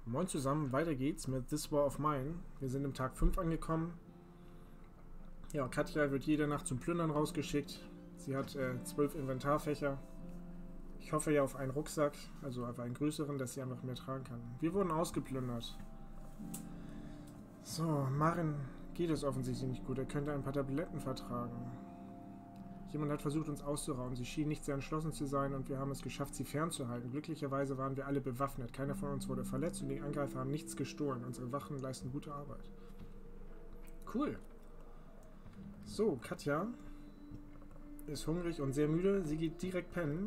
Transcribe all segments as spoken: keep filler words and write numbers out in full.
Moin zusammen, weiter geht's mit This War of Mine. Wir sind im Tag fünf angekommen. Ja, Katja wird jede Nacht zum Plündern rausgeschickt. Sie hat äh, zwölf Inventarfächer. Ich hoffe ja auf einen Rucksack, also auf einen größeren, dass sie einfach mehr tragen kann. Wir wurden ausgeplündert. So, Marin geht es offensichtlich nicht gut. Er könnte ein paar Tabletten vertragen. Jemand hat versucht, uns auszurauben. Sie schien nicht sehr entschlossen zu sein und wir haben es geschafft, sie fernzuhalten. Glücklicherweise waren wir alle bewaffnet. Keiner von uns wurde verletzt und die Angreifer haben nichts gestohlen. Unsere Wachen leisten gute Arbeit. Cool. So, Katja ist hungrig und sehr müde. Sie geht direkt pennen.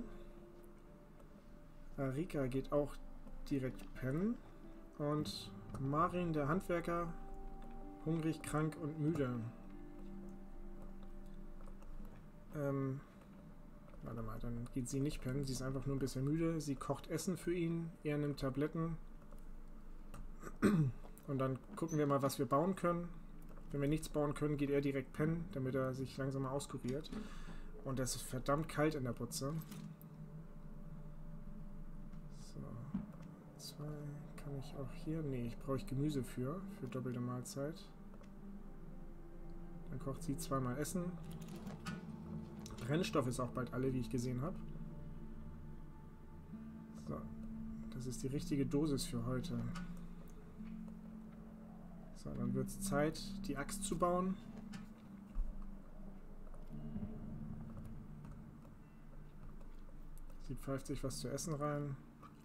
Arika geht auch direkt pennen. Und Marin, der Handwerker, hungrig, krank und müde. Ähm, warte mal, dann geht sie nicht pennen. Sie ist einfach nur ein bisschen müde. Sie kocht Essen für ihn. Er nimmt Tabletten. Und dann gucken wir mal, was wir bauen können. Wenn wir nichts bauen können, geht er direkt pennen, damit er sich langsam mal auskuriert. Und es ist verdammt kalt in der Butze. So. Zwei kann ich auch hier. Nee, ich brauche Gemüse für. Für doppelte Mahlzeit. Dann kocht sie zweimal Essen. Brennstoff ist auch bald alle, wie ich gesehen habe. So. Das ist die richtige Dosis für heute. So, dann wird es Zeit, die Axt zu bauen. Sie pfeift sich was zu essen rein.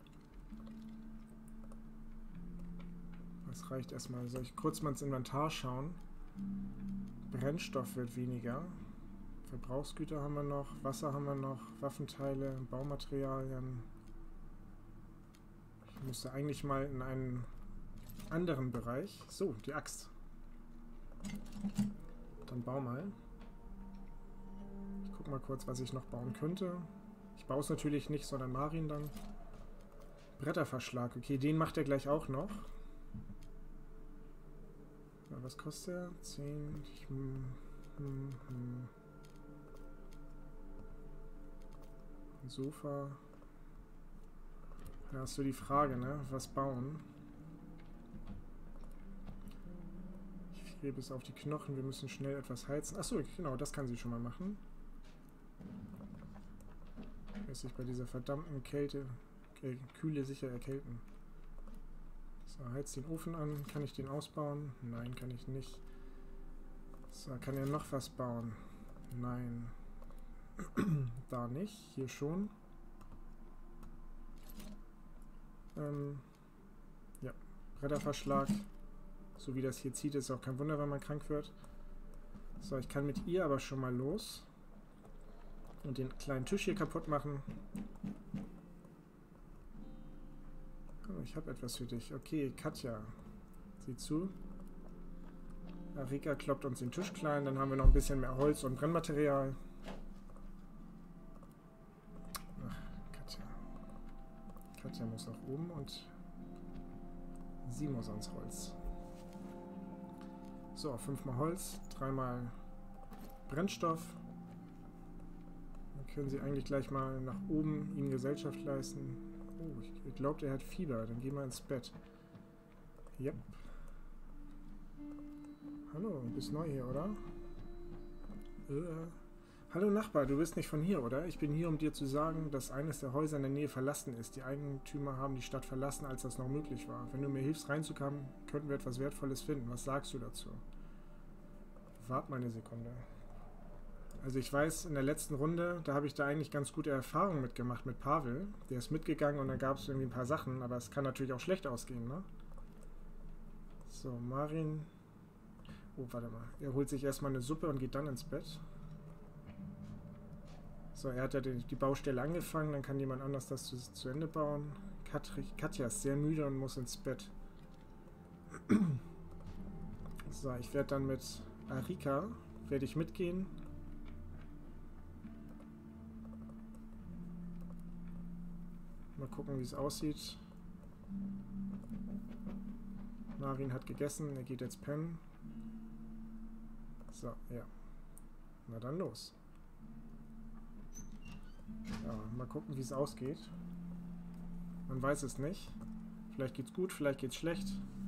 Das reicht erstmal. Soll ich kurz mal ins Inventar schauen? Brennstoff wird weniger. Verbrauchsgüter haben wir noch, Wasser haben wir noch, Waffenteile, Baumaterialien. Ich müsste eigentlich mal in einen anderen Bereich. So, die Axt. Dann bau mal. Ich guck mal kurz, was ich noch bauen könnte. Ich baue es natürlich nicht, sondern Marin dann. Bretterverschlag. Okay, den macht er gleich auch noch. Ja, was kostet er? zehn. Ich, hm, hm, hm. Ein Sofa. Ja, ist so die Frage, ne? Was bauen? Ich friere bis auf die Knochen. Wir müssen schnell etwas heizen. Achso, genau, das kann sie schon mal machen. Lässt sich bei dieser verdammten Kälte, äh, Kühle sicher erkälten. So, heizt den Ofen an. Kann ich den ausbauen? Nein, kann ich nicht. So, kann er noch was bauen? Nein. Da nicht. Hier schon. Ähm, ja, Bretterverschlag. So wie das hier zieht, ist auch kein Wunder, wenn man krank wird. So, ich kann mit ihr aber schon mal los. Und den kleinen Tisch hier kaputt machen. Oh, ich habe etwas für dich. Okay, Katja. Sieh zu. Arika kloppt uns den Tisch klein. Dann haben wir noch ein bisschen mehr Holz und Brennmaterial. Katja muss nach oben und sie muss ans Holz. So, fünfmal Holz, dreimal Brennstoff. Dann können sie eigentlich gleich mal nach oben ihm Gesellschaft leisten. Oh, ich glaube, er hat Fieber. Dann gehen wir ins Bett. Yep. Hallo, du bist neu hier, oder? Äh. Hallo Nachbar, du bist nicht von hier, oder? Ich bin hier, um dir zu sagen, dass eines der Häuser in der Nähe verlassen ist. Die Eigentümer haben die Stadt verlassen, als das noch möglich war. Wenn du mir hilfst reinzukommen, könnten wir etwas Wertvolles finden. Was sagst du dazu? Wart mal eine Sekunde. Also ich weiß, in der letzten Runde, da habe ich da eigentlich ganz gute Erfahrungen mitgemacht mit Pavel. Der ist mitgegangen und dann gab es irgendwie ein paar Sachen, aber es kann natürlich auch schlecht ausgehen, ne? So, Marin. Oh, warte mal. Er holt sich erstmal eine Suppe und geht dann ins Bett. So, er hat ja die, die Baustelle angefangen, dann kann jemand anders das zu, zu Ende bauen. Katri, Katja ist sehr müde und muss ins Bett. So, ich werde dann mit Arika, werde ich mitgehen. Mal gucken, wie es aussieht. Marin hat gegessen, er geht jetzt pennen. So, ja. Na dann los. Ja, mal gucken, wie es ausgeht. Man weiß es nicht. Vielleicht geht's gut, vielleicht geht's schlecht.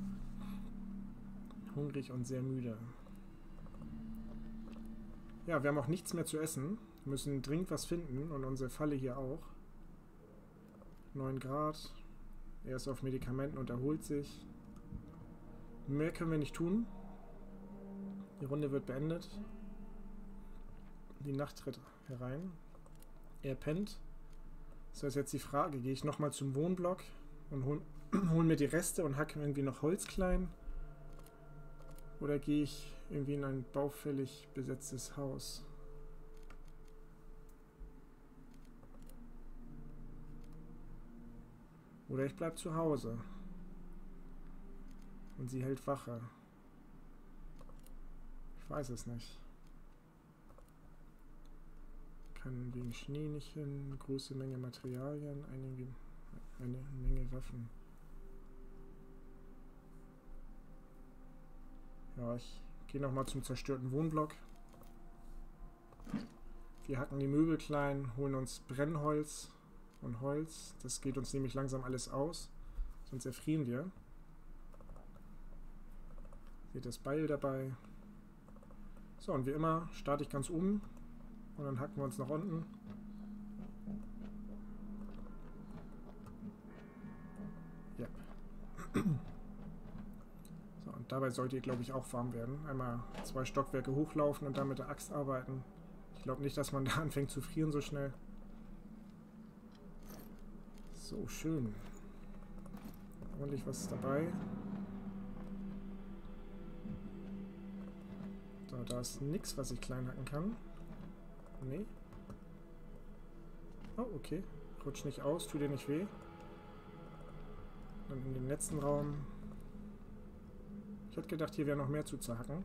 Hungrig und sehr müde. Ja, wir haben auch nichts mehr zu essen. Wir müssen dringend was finden und unsere Falle hier auch. neun Grad. Er ist auf Medikamenten und erholt sich. Mehr können wir nicht tun. Die Runde wird beendet. Die Nacht tritt herein. Er pennt. Das ist jetzt die Frage, gehe ich nochmal zum Wohnblock und hol, hol mir die Reste und hacke irgendwie noch Holz klein? Oder gehe ich irgendwie in ein baufällig besetztes Haus? Oder ich bleibe zu Hause. Und sie hält Wache. Ich weiß es nicht. Kann wegen Schnee nicht hin. Große Menge Materialien. Einige, eine Menge Waffen. Ja, ich gehe nochmal zum zerstörten Wohnblock. Wir hacken die Möbel klein, holen uns Brennholz und Holz. Das geht uns nämlich langsam alles aus. Sonst erfrieren wir. Seht das Beil dabei. So, und wie immer starte ich ganz oben. Und dann hacken wir uns nach unten. Ja. So, und dabei sollt ihr, glaube ich, auch warm werden. Einmal zwei Stockwerke hochlaufen und dann mit der Axt arbeiten. Ich glaube nicht, dass man da anfängt zu frieren so schnell. So, schön. Ordentlich was ist dabei. So, da ist nichts, was ich klein hacken kann. Nee. Oh, okay. Rutsch nicht aus, tut dir nicht weh. Dann in den letzten Raum. Ich hätte gedacht, hier wäre noch mehr zu zerhacken.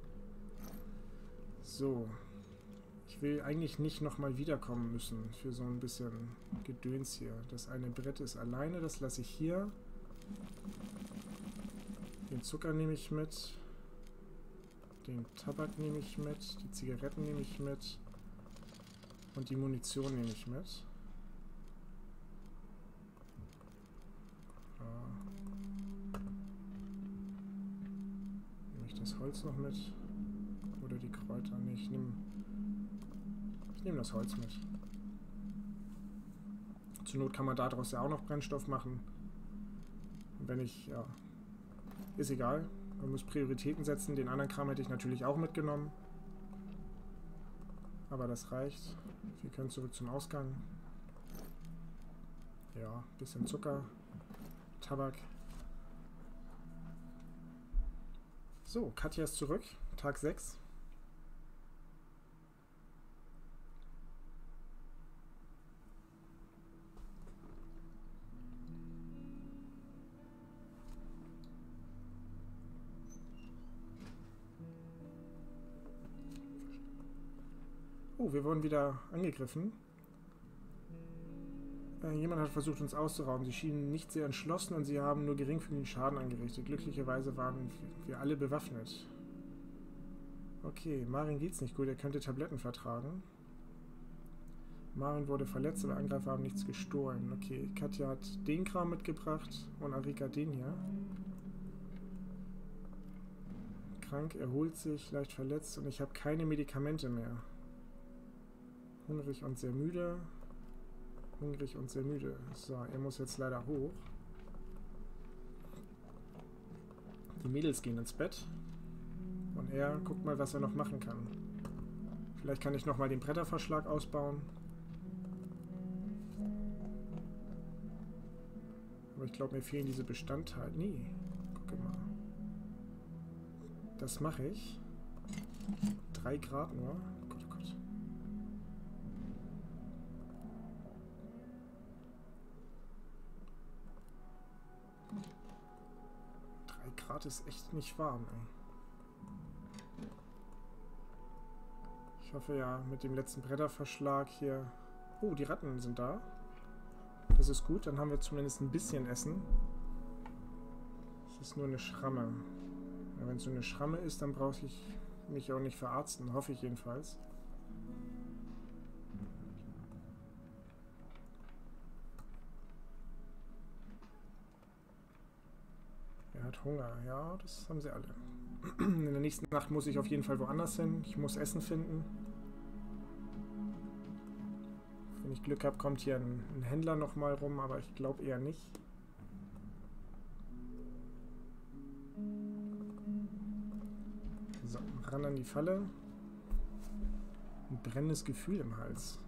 So. Ich will eigentlich nicht nochmal wiederkommen müssen für so ein bisschen Gedöns hier. Das eine Brett ist alleine, das lasse ich hier. Den Zucker nehme ich mit. Den Tabak nehme ich mit. Die Zigaretten nehme ich mit. Und die Munition nehme ich mit. Ja. Nehme ich das Holz noch mit? Oder die Kräuter? Nee, ich nehme ich nehme das Holz mit. Zur Not kann man daraus ja auch noch Brennstoff machen. Und wenn ich, ja, ist egal. Man muss Prioritäten setzen. Den anderen Kram hätte ich natürlich auch mitgenommen. Aber das reicht. Wir können zurück zum Ausgang. Ja, bisschen Zucker, Tabak. So, Katja ist zurück. Tag sechs. Oh, wir wurden wieder angegriffen. Äh, jemand hat versucht, uns auszurauben. Sie schienen nicht sehr entschlossen und sie haben nur geringfügigen Schaden angerichtet. Glücklicherweise waren wir alle bewaffnet. Okay, Marin geht's nicht gut. Er könnte Tabletten vertragen. Marin wurde verletzt, aber Angreifer haben nichts gestohlen. Okay, Katja hat den Kram mitgebracht und Arika den hier. Krank, erholt sich, leicht verletzt und ich habe keine Medikamente mehr. Hungrig und sehr müde. Hungrig und sehr müde. So, er muss jetzt leider hoch. Die Mädels gehen ins Bett. Und er guckt mal, was er noch machen kann. Vielleicht kann ich nochmal den Bretterverschlag ausbauen. Aber ich glaube, mir fehlen diese Bestandteile. Nee, gucke mal. Das mache ich. Drei Grad nur. Gott, oh Gott. Drei Grad ist echt nicht warm, ey. Ich hoffe ja, mit dem letzten Bretterverschlag hier... Oh, die Ratten sind da. Das ist gut, dann haben wir zumindest ein bisschen Essen. Es ist nur eine Schramme. Ja, wenn es so eine Schramme ist, dann brauche ich mich auch nicht verarzten. Hoffe ich jedenfalls. hat Hunger. Ja, das haben sie alle. In der nächsten Nacht muss ich auf jeden Fall woanders hin. Ich muss Essen finden. Wenn ich Glück habe, kommt hier ein, ein Händler nochmal rum, aber ich glaube eher nicht. So, ran an die Falle. Ein brennendes Gefühl im Hals.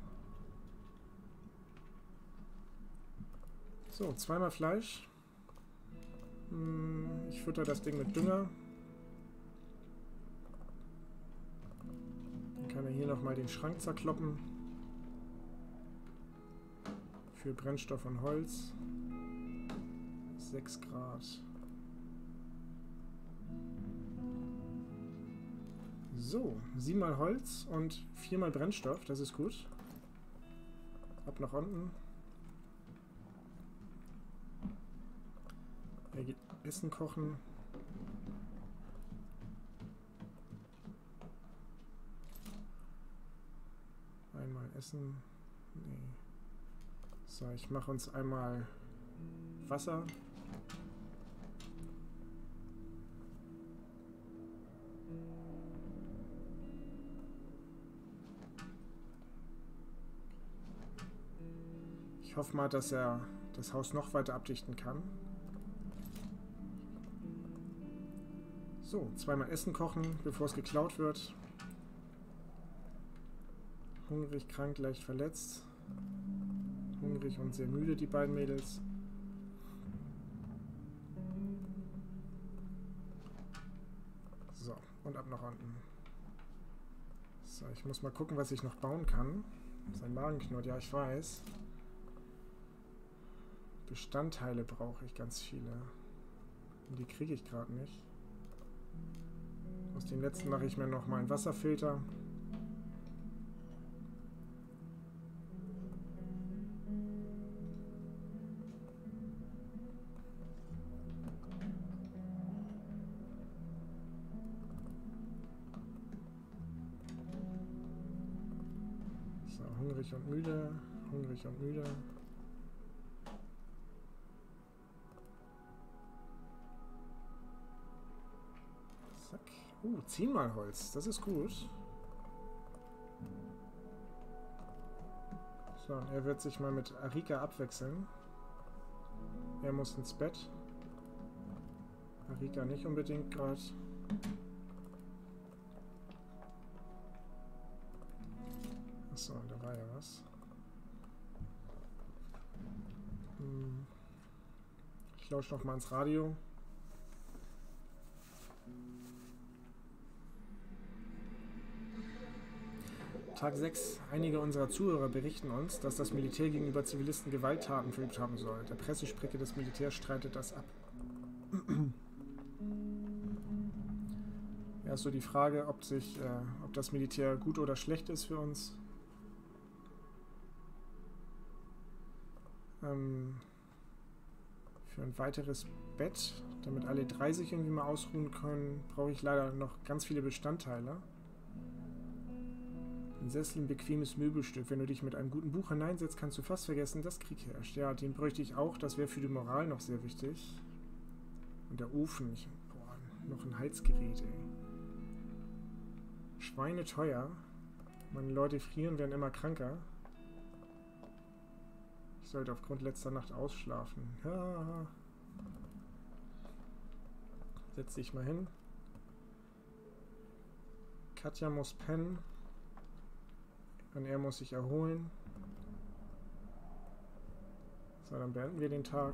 So, zweimal Fleisch. Ich fütter das Ding mit Dünger. Dann kann er hier nochmal den Schrank zerkloppen. Für Brennstoff und Holz. sechs Grad. So, siebenmal Holz und viermal Brennstoff. Das ist gut. Ab nach unten. Er geht Essen kochen. Einmal essen. Nee. So, ich mache uns einmal Wasser. Ich hoffe mal, dass er das Haus noch weiter abdichten kann. So, zweimal Essen kochen, bevor es geklaut wird. Hungrig, krank, leicht verletzt. Hungrig und sehr müde, die beiden Mädels. So, und ab nach unten. So, ich muss mal gucken, was ich noch bauen kann. Sein Magen knurrt, ja, ich weiß. Bestandteile brauche ich ganz viele. Und die kriege ich gerade nicht. Aus den letzten mache ich mir noch mal einen Wasserfilter. So, hungrig und müde, hungrig und müde. Uh, zehnmal Holz. Das ist gut. So, und er wird sich mal mit Arika abwechseln. Er muss ins Bett. Arika nicht unbedingt gerade. Achso, da war ja was. Hm. Ich lausche noch mal ins Radio. Tag sechs. Einige unserer Zuhörer berichten uns, dass das Militär gegenüber Zivilisten Gewalttaten verübt haben soll. Der Pressesprecher des Militärs streitet das ab. Ja, ist so die Frage, ob, sich, äh, ob das Militär gut oder schlecht ist für uns. Ähm, für ein weiteres Bett, damit alle drei sich irgendwie mal ausruhen können, brauche ich leider noch ganz viele Bestandteile. Ein Sessel, ein bequemes Möbelstück. Wenn du dich mit einem guten Buch hineinsetzt, kannst du fast vergessen, dass Krieg herrscht. Ja, den bräuchte ich auch. Das wäre für die Moral noch sehr wichtig. Und der Ofen. Ich, boah, noch ein Heizgerät, ey. Schweine teuer. Meine Leute frieren, werden immer kranker. Ich sollte aufgrund letzter Nacht ausschlafen. Ja. Setz dich mal hin. Katja muss pennen. Und er muss sich erholen. So, dann beenden wir den Tag.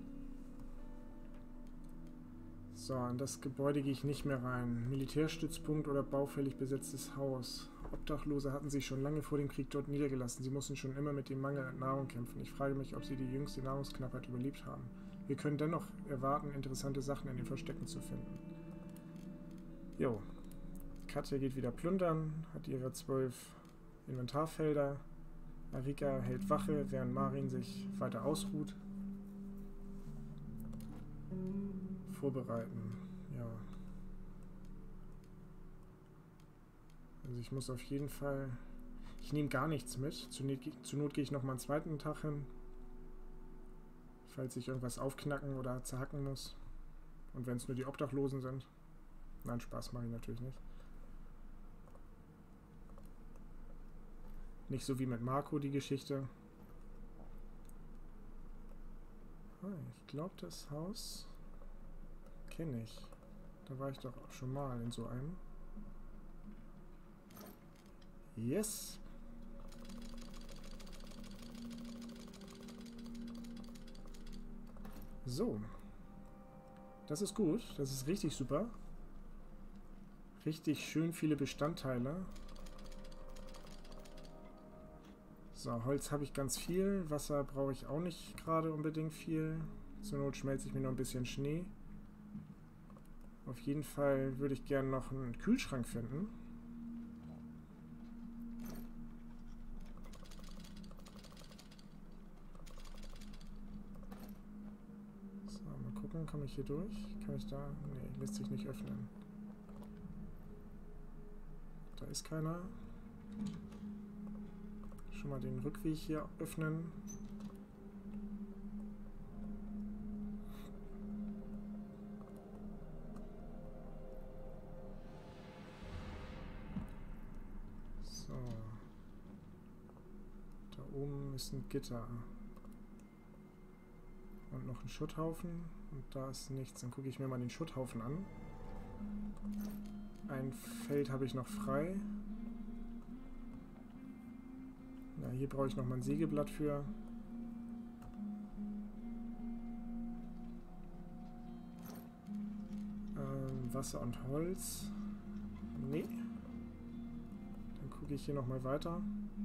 So, in das Gebäude gehe ich nicht mehr rein. Militärstützpunkt oder baufällig besetztes Haus. Obdachlose hatten sich schon lange vor dem Krieg dort niedergelassen. Sie mussten schon immer mit dem Mangel an Nahrung kämpfen. Ich frage mich, ob sie die jüngste Nahrungsknappheit überlebt haben. Wir können dennoch erwarten, interessante Sachen in den Verstecken zu finden. Jo. Katja geht wieder plündern, hat ihre zwölf Inventarfelder. Arika hält Wache, während Marin sich weiter ausruht. Vorbereiten, ja. Also ich muss auf jeden Fall... Ich nehme gar nichts mit. Zur Not, zur Not gehe ich noch mal einen zweiten Tag hin. Falls ich irgendwas aufknacken oder zerhacken muss. Und wenn es nur die Obdachlosen sind. Nein, Spaß mache ich natürlich nicht. Nicht so wie mit Marco die Geschichte. Ah, ich glaube, das Haus kenne ich. Da war ich doch auch schon mal in so einem. Yes! So. Das ist gut. Das ist richtig super. Richtig schön viele Bestandteile. So, Holz habe ich ganz viel. Wasser brauche ich auch nicht gerade unbedingt viel. Zur Not schmelze ich mir noch ein bisschen Schnee. Auf jeden Fall würde ich gerne noch einen Kühlschrank finden. So, mal gucken, komme ich hier durch? Kann ich da? Nee, lässt sich nicht öffnen. Da ist keiner. Schon mal den Rückweg hier öffnen. So. Da oben ist ein Gitter. Und noch ein Schutthaufen. Und da ist nichts. Dann gucke ich mir mal den Schutthaufen an. Ein Feld habe ich noch frei. Ja, hier brauche ich noch mal ein Sägeblatt für. Ähm, Wasser und Holz. Nee. Dann gucke ich hier noch mal weiter.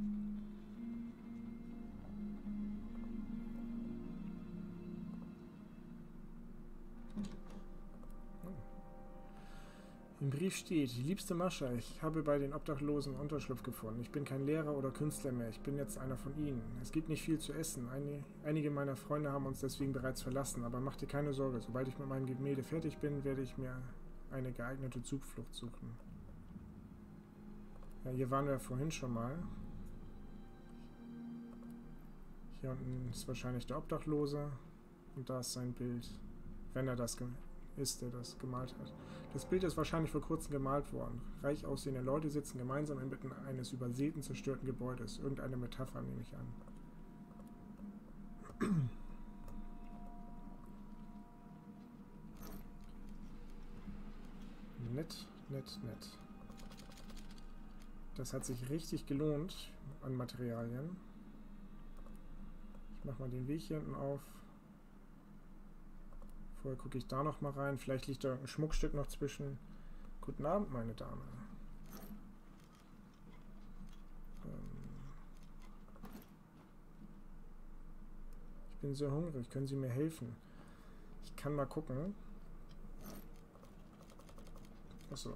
Im Brief steht: Liebste Mascha, ich habe bei den Obdachlosen Unterschlupf gefunden. Ich bin kein Lehrer oder Künstler mehr. Ich bin jetzt einer von ihnen. Es gibt nicht viel zu essen. Eine, einige meiner Freunde haben uns deswegen bereits verlassen. Aber mach dir keine Sorge. Sobald ich mit meinem Gemälde fertig bin, werde ich mir eine geeignete Zuflucht suchen. Ja, hier waren wir vorhin schon mal. Hier unten ist wahrscheinlich der Obdachlose. Und da ist sein Bild. Wenn er das ist, der das gemalt hat. Das Bild ist wahrscheinlich vor kurzem gemalt worden. Reich aussehende Leute sitzen gemeinsam inmitten eines übersäten, zerstörten Gebäudes. Irgendeine Metapher, nehme ich an. Nett, nett, nett. Das hat sich richtig gelohnt an Materialien. Ich mache mal den Weg hier hinten auf. Vorher gucke ich da noch mal rein. Vielleicht liegt da ein Schmuckstück noch zwischen. Guten Abend, meine Dame. Ähm ich bin sehr hungrig. Können Sie mir helfen? Ich kann mal gucken. Achso.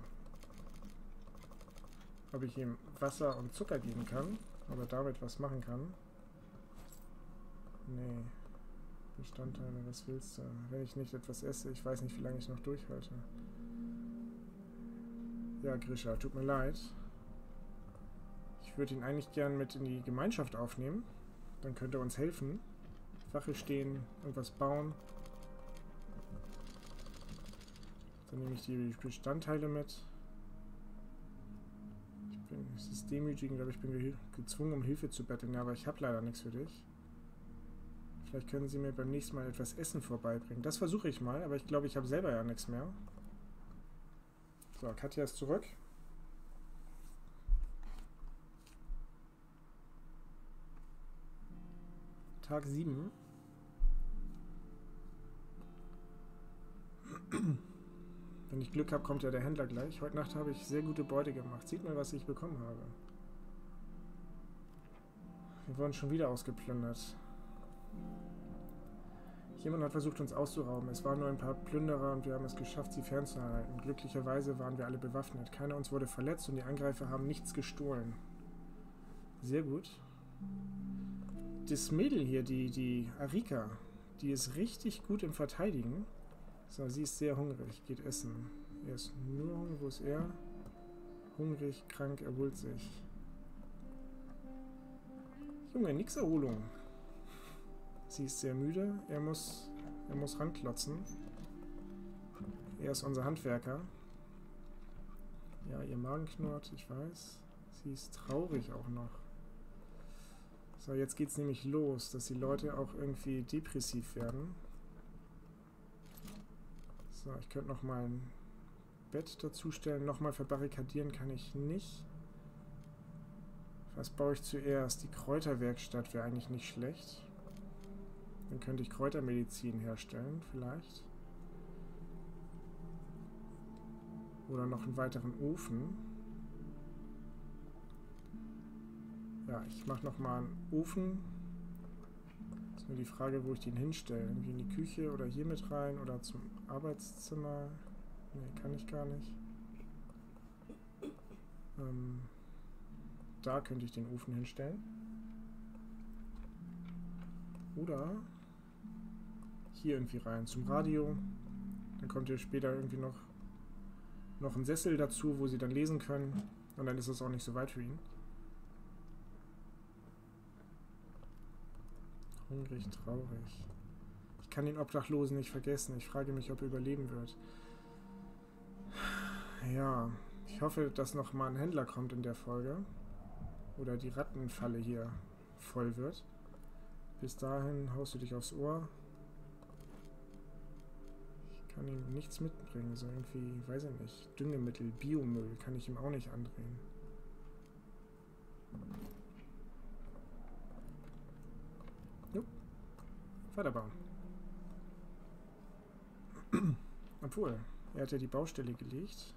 Ob ich ihm Wasser und Zucker geben kann. Oder damit was machen kann. Nee. Bestandteile, was willst du? Wenn ich nicht etwas esse, ich weiß nicht, wie lange ich noch durchhalte. Ja, Grisha, tut mir leid. Ich würde ihn eigentlich gern mit in die Gemeinschaft aufnehmen. Dann könnte er uns helfen. Wache stehen, irgendwas bauen. Dann nehme ich die Bestandteile mit. Ich bin, es ist demütigend, aber ich bin gezwungen, um Hilfe zu betteln. Ja, aber ich habe leider nichts für dich. Vielleicht können Sie mir beim nächsten Mal etwas Essen vorbeibringen. Das versuche ich mal, aber ich glaube, ich habe selber ja nichts mehr. So, Katja ist zurück. Tag sieben. Wenn ich Glück habe, kommt ja der Händler gleich. Heute Nacht habe ich sehr gute Beute gemacht. Sieht mal, was ich bekommen habe. Wir wurden schon wieder ausgeplündert. Jemand hat versucht, uns auszurauben. Es waren nur ein paar Plünderer und wir haben es geschafft, sie fernzuhalten. Glücklicherweise waren wir alle bewaffnet. Keiner uns wurde verletzt und die Angreifer haben nichts gestohlen. Sehr gut. Das Mädel hier, die, die Arika, die ist richtig gut im Verteidigen. So, sie ist sehr hungrig, geht essen. Er ist nur hungrig. Wo ist er? Hungrig, krank, erholt sich. Junge, nix Erholung. Sie ist sehr müde. Er muss, er muss ranklotzen. Er ist unser Handwerker. Ja, ihr Magen knurrt, ich weiß. Sie ist traurig auch noch. So, jetzt geht's nämlich los, dass die Leute auch irgendwie depressiv werden. So, ich könnte noch mal ein Bett dazustellen. Nochmal verbarrikadieren kann ich nicht. Was baue ich zuerst? Die Kräuterwerkstatt wäre eigentlich nicht schlecht. Dann könnte ich Kräutermedizin herstellen, vielleicht. Oder noch einen weiteren Ofen. Ja, ich mache nochmal einen Ofen. Ist nur die Frage, wo ich den hinstelle. Irgendwie in die Küche oder hier mit rein oder zum Arbeitszimmer. Ne, kann ich gar nicht. Ähm, da könnte ich den Ofen hinstellen. Oder hier irgendwie rein zum Radio. Dann kommt hier später irgendwie noch, noch ein Sessel dazu, wo sie dann lesen können. Und dann ist es auch nicht so weit für ihn. Hungrig, traurig. Ich kann den Obdachlosen nicht vergessen. Ich frage mich, ob er überleben wird. Ja, ich hoffe, dass noch mal ein Händler kommt in der Folge. Oder die Rattenfalle hier voll wird. Bis dahin haust du dich aufs Ohr. Ich kann ihm nichts mitbringen. So irgendwie, weiß ich nicht, Düngemittel, Biomüll kann ich ihm auch nicht andrehen. Jupp. Weiterbauen. Obwohl, er hat ja die Baustelle gelegt.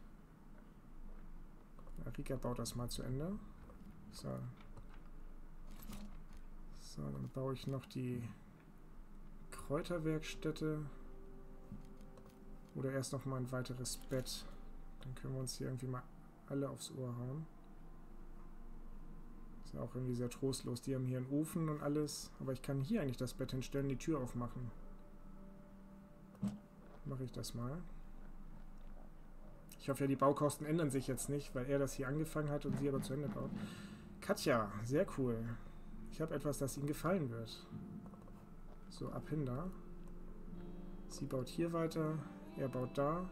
Rika baut das mal zu Ende. So. So, dann baue ich noch die Kräuterwerkstätte. Oder erst noch mal ein weiteres Bett. Dann können wir uns hier irgendwie mal alle aufs Ohr hauen. Ist ja auch irgendwie sehr trostlos. Die haben hier einen Ofen und alles. Aber ich kann hier eigentlich das Bett hinstellen, die Tür aufmachen. Mache ich das mal. Ich hoffe ja, die Baukosten ändern sich jetzt nicht, weil er das hier angefangen hat und sie aber zu Ende baut. Katja, sehr cool. Ich habe etwas, das Ihnen gefallen wird. So, ab hin da. Sie baut hier weiter, er baut da.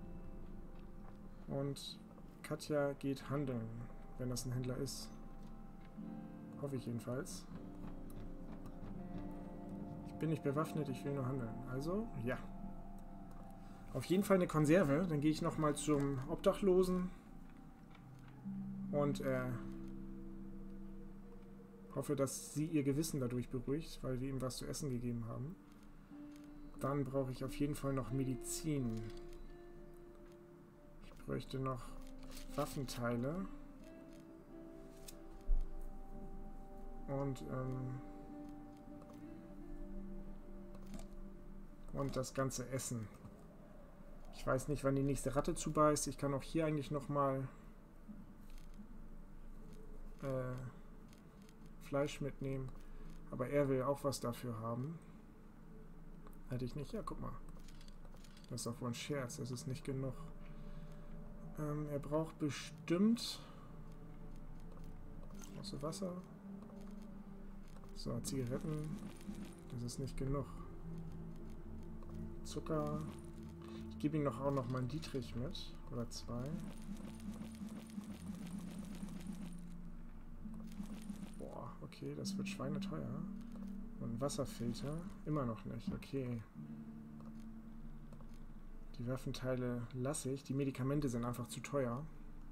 Und Katja geht handeln, wenn das ein Händler ist. Hoffe ich jedenfalls. Ich bin nicht bewaffnet, ich will nur handeln. Also, ja. Auf jeden Fall eine Konserve. Dann gehe ich nochmal zum Obdachlosen. Und äh, hoffe, dass sie ihr Gewissen dadurch beruhigt, weil wir ihm was zu essen gegeben haben. Dann brauche ich auf jeden Fall noch Medizin. Ich bräuchte noch Waffenteile. Und, ähm, und das ganze Essen. Ich weiß nicht, wann die nächste Ratte zubeißt. Ich kann auch hier eigentlich nochmal äh, Fleisch mitnehmen. Aber er will auch was dafür haben. Hätte ich nicht? Ja, guck mal. Das ist doch wohl ein Scherz. Das ist nicht genug. Ähm, er braucht bestimmt... Brauchst du Wasser? So, Zigaretten. Das ist nicht genug. Zucker. Ich gebe ihm noch auch noch mal einen Dietrich mit. Oder zwei. Boah, okay, das wird schweineteuer. Und ein Wasserfilter. Immer noch nicht, okay. Die Waffenteile lasse ich. Die Medikamente sind einfach zu teuer.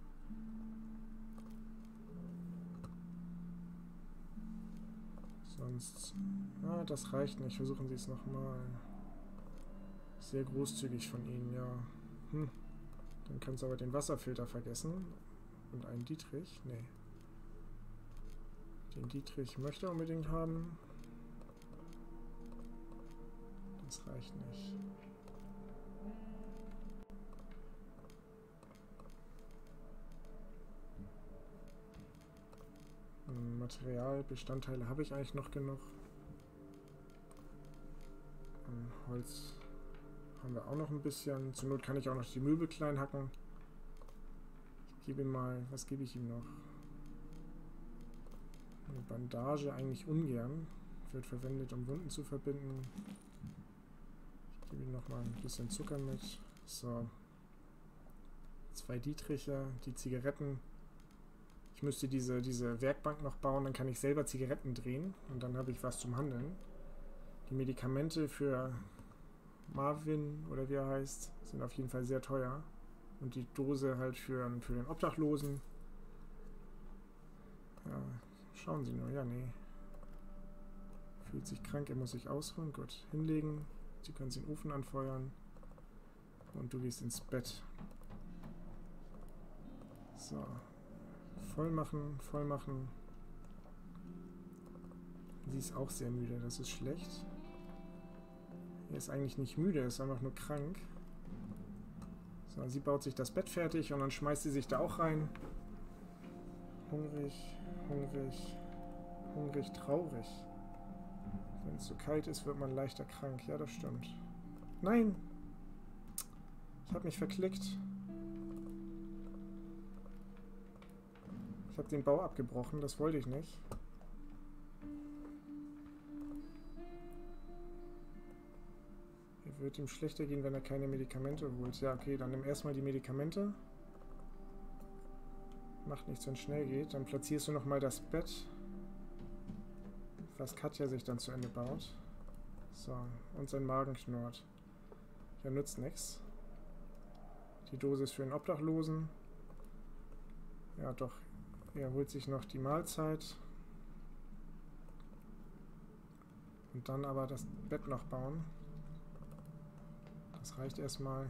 Sonst... Ah, das reicht nicht. Versuchen Sie es nochmal. Sehr großzügig von Ihnen, ja. Hm. Dann kannst du aber den Wasserfilter vergessen. Und einen Dietrich. Nee. Den Dietrich möchte er unbedingt haben. Das reicht nicht. Material, Bestandteile habe ich eigentlich noch genug. Und Holz haben wir auch noch ein bisschen. Zur Not kann ich auch noch die Möbel klein hacken. Ich gebe ihm mal, was gebe ich ihm noch? Eine Bandage eigentlich ungern. Wird verwendet, um Wunden zu verbinden. Ich gebe ihm noch mal ein bisschen Zucker mit. So. Zwei Dietriche, die Zigaretten. Ich müsste diese, diese Werkbank noch bauen, dann kann ich selber Zigaretten drehen und dann habe ich was zum Handeln. Die Medikamente für Marvin, oder wie er heißt, sind auf jeden Fall sehr teuer. Und die Dose halt für, für den Obdachlosen. Ja, schauen Sie nur. Ja, nee. Fühlt sich krank, er muss sich ausruhen. Gut, hinlegen. Sie können den Ofen anfeuern. Und du gehst ins Bett. So. Voll machen, voll machen. Sie ist auch sehr müde, das ist schlecht. Er ist eigentlich nicht müde, er ist einfach nur krank. So, sie baut sich das Bett fertig und dann schmeißt sie sich da auch rein. Hungrig, hungrig, hungrig, traurig. Wenn es so kalt ist, wird man leichter krank. Ja, das stimmt. Nein! Ich habe mich verklickt. Ich habe den Bau abgebrochen, das wollte ich nicht. Er wird ihm schlechter gehen, wenn er keine Medikamente holt. Ja, okay, dann nimm erstmal die Medikamente. Macht nichts, wenn es schnell geht. Dann platzierst du nochmal das Bett, was Katja sich dann zu Ende baut. So, und sein Magen knurrt. Ja, nützt nichts. Die Dose ist für den Obdachlosen. Ja, doch. Er holt sich noch die Mahlzeit. Und dann aber das Bett noch bauen. Das reicht erstmal.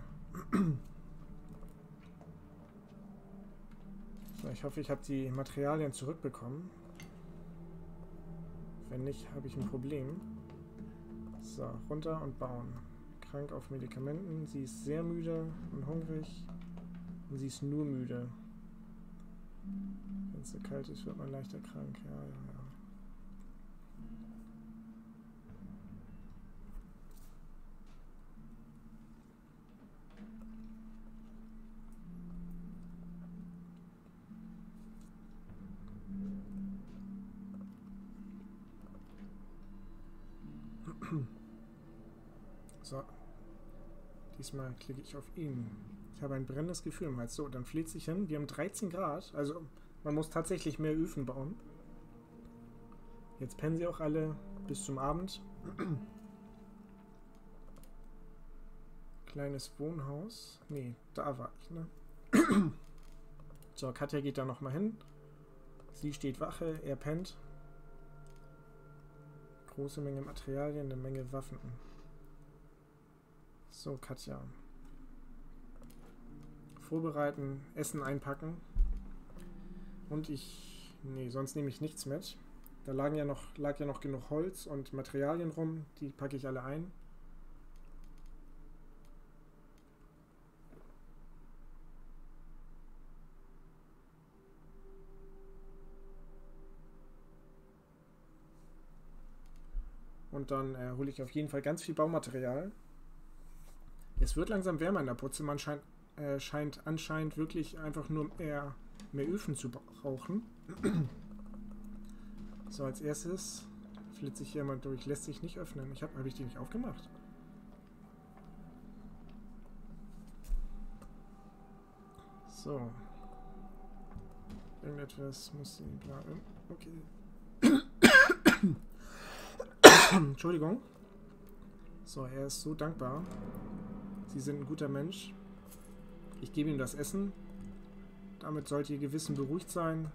So, ich hoffe, ich habe die Materialien zurückbekommen. Wenn nicht, habe ich ein Problem. So, runter und bauen. Krank auf Medikamenten. Sie ist sehr müde und hungrig. Und sie ist nur müde. Wenn es so kalt ist, wird man leichter krank. Ja, ja, ja. So. Diesmal klicke ich auf ihn. Ich habe ein brennendes Gefühl im Hals. So, dann fleht sich hin. Wir haben dreizehn Grad. Also, man muss tatsächlich mehr Öfen bauen. Jetzt pennen sie auch alle bis zum Abend. Kleines Wohnhaus. Nee, da war ich, ne? So, Katja geht da nochmal hin. Sie steht Wache, er pennt. Große Menge Materialien, eine Menge Waffen. So, Katja. Vorbereiten, Essen einpacken. Und ich... Nee, sonst nehme ich nichts mit. Da lagen ja noch, lag ja noch genug Holz und Materialien rum. Die packe ich alle ein. Und dann äh, hole ich auf jeden Fall ganz viel Baumaterial. Es wird langsam wärmer in der Putze. Man scheint, äh, scheint anscheinend wirklich einfach nur mehr, mehr Öfen zu brauchen. So, als erstes flitze ich hier mal durch. Lässt sich nicht öffnen. Ich habe hab ich die nicht aufgemacht? So. Irgendetwas muss sie... Okay. Entschuldigung. So, er ist so dankbar. Sie sind ein guter Mensch. Ich gebe ihm das Essen. Damit sollte Ihr Gewissen beruhigt sein.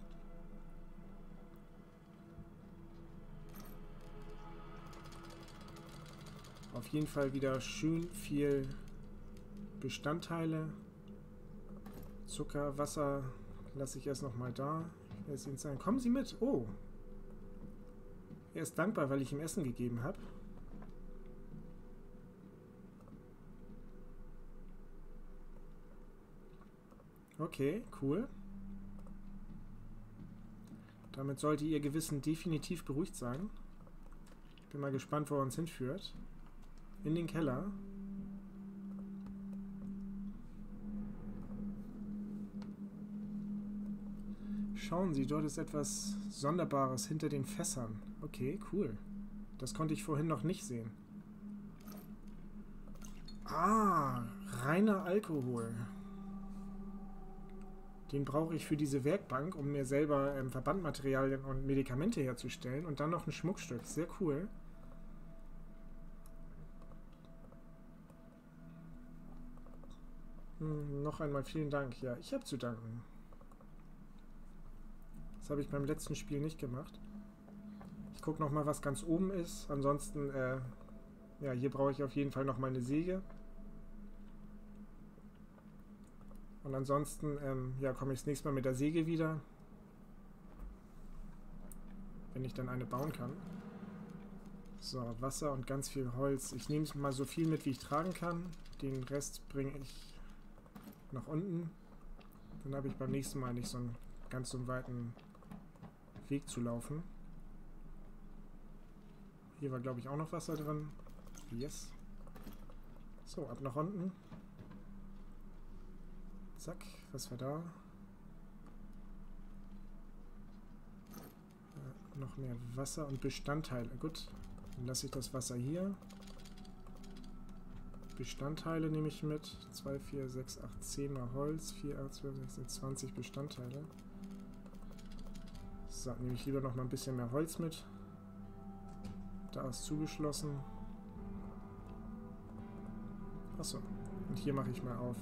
Auf jeden Fall wieder schön viel Bestandteile. Zucker, Wasser lasse ich erst nochmal da. Ich werde es Ihnen zeigen. Kommen Sie mit. Oh. Er ist dankbar, weil ich ihm Essen gegeben habe. Okay, cool. Damit sollte Ihr Gewissen definitiv beruhigt sein. Ich bin mal gespannt, wo er uns hinführt. In den Keller. Schauen Sie, dort ist etwas Sonderbares hinter den Fässern. Okay, cool. Das konnte ich vorhin noch nicht sehen. Ah, rein Reiner Alkohol. Den brauche ich für diese Werkbank, um mir selber ähm, Verbandmaterialien und Medikamente herzustellen. Und dann noch ein Schmuckstück. Sehr cool. Hm, noch einmal vielen Dank. Ja, ich habe zu danken. Das habe ich beim letzten Spiel nicht gemacht. Ich gucke nochmal, was ganz oben ist. Ansonsten, äh, ja, hier brauche ich auf jeden Fall noch mal eine Säge. Und ansonsten, ähm, ja, komme ich das nächste Mal mit der Säge wieder. Wenn ich dann eine bauen kann. So, Wasser und ganz viel Holz. Ich nehme mal so viel mit, wie ich tragen kann. Den Rest bringe ich nach unten. Dann habe ich beim nächsten Mal nicht so einen ganz so einen weiten Weg zu laufen. Hier war, glaube ich, auch noch Wasser drin. Yes. So, ab nach unten. Zack, was war da? Ja, noch mehr Wasser und Bestandteile. Gut, dann lasse ich das Wasser hier. Bestandteile nehme ich mit. zwei, vier, sechs, acht, zehn mal Holz. vier, acht, zwölf, sechzehn, zwanzig Bestandteile. So, nehme ich lieber noch mal ein bisschen mehr Holz mit. Da ist zugeschlossen. Achso, und hier mache ich mal auf.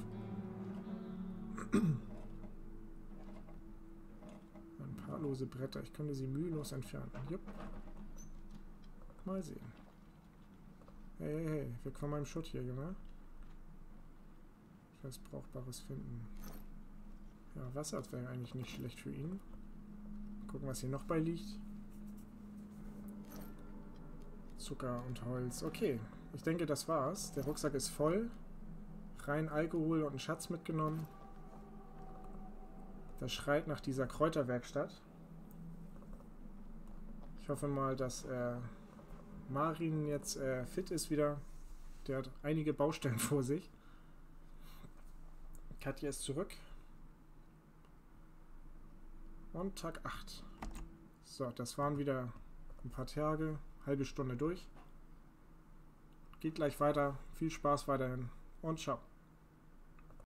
Ein paar lose Bretter. Ich könnte sie mühelos entfernen. Jupp. Mal sehen. Hey, hey, hey. Weg von meinem Schutt hier, Junge. Ich will was Brauchbares finden. Ja, Wasser wäre eigentlich nicht schlecht für ihn. Gucken, was hier noch bei liegt. Zucker und Holz. Okay, ich denke, das war's. Der Rucksack ist voll. Rein Alkohol und einen Schatz mitgenommen. Das schreit nach dieser Kräuterwerkstatt. Ich hoffe mal, dass äh, Marin jetzt äh, fit ist wieder. Der hat einige Baustellen vor sich. Katja ist zurück. Und Tag acht. So, das waren wieder ein paar Tage. Halbe Stunde durch. Geht gleich weiter. Viel Spaß weiterhin. Und ciao.